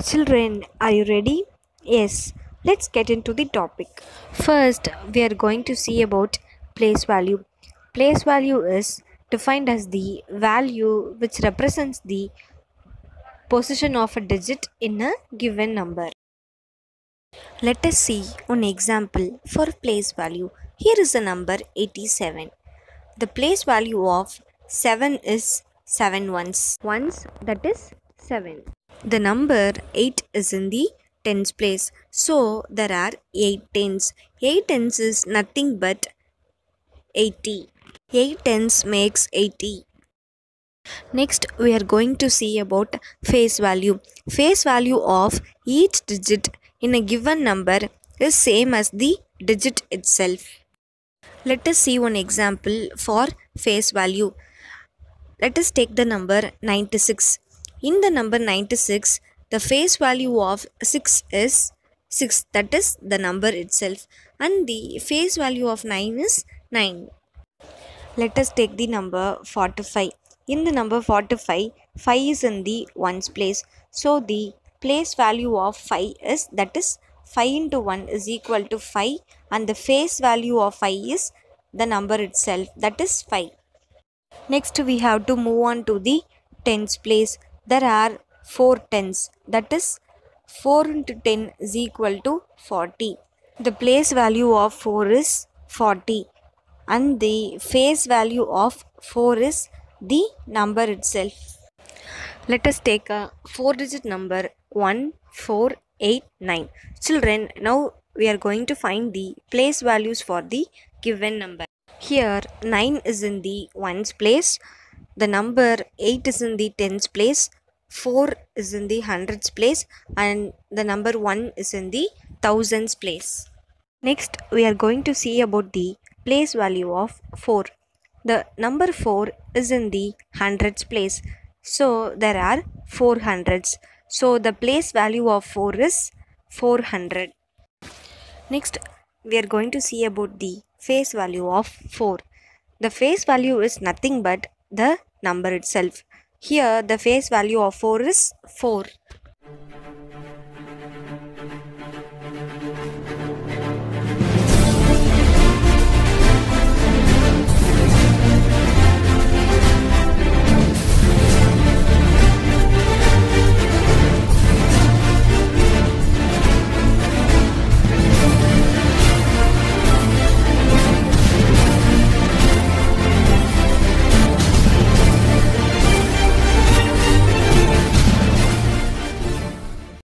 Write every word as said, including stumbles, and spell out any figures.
Children, are you ready? Yes, let's get into the topic. First, we are going to see about place value. Place value is defined as the value which represents the position of a digit in a given number. Let us see one example for place value. Here is the number eighty-seven. The place value of seven is seven ones. Ones, that is seven. The number eight is in the tens place. So there are eight tens. eight tens is nothing but eighty. eight tens makes eighty. Next we are going to see about face value. Face value of each digit in a given number is same as the digit itself. Let us see one example for face value. Let us take the number ninety-six. In the number ninety-six, the face value of six is six, that is the number itself, and the face value of nine is nine. Let us take the number forty-five. In the number forty-five, five is in the ones place. So the place value of five is, that is five into one is equal to five, and the face value of five is the number itself, that is five. Next we have to move on to the tens place. There are four tens, that is four into ten is equal to forty. The place value of four is forty, and the face value of four is the number itself. Let us take a four digit number one four eight nine. Children, now we are going to find the place values for the given number. Here nine is in the ones place, the number eight is in the tens place, four is in the hundreds place, and the number one is in the thousands place. Next we are going to see about the place value of four. The number four is in the hundreds place, so there are four hundreds. So the place value of four is four hundred. Next we are going to see about the face value of four. The face value is nothing but the number itself. Here the face value of four is four.